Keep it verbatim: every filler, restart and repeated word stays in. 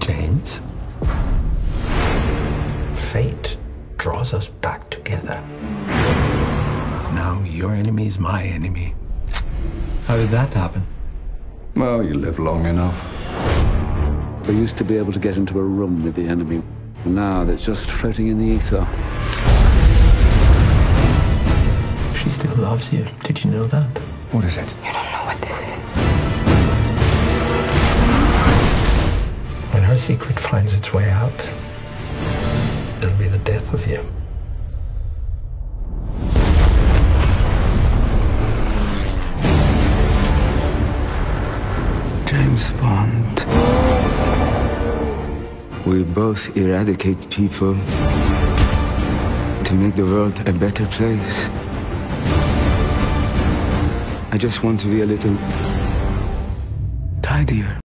James, fate draws us back together. Now your enemy's my enemy. How did that happen? Well, you live long enough. We used to be able to get into a room with the enemy. Now they're just floating in the ether. She still loves you. Did you know that? What is it? You don't know what this is. When her secret finds its way out, it'll be the death of you. James Bond. We both eradicate people to make the world a better place. I just want to be a little tidier.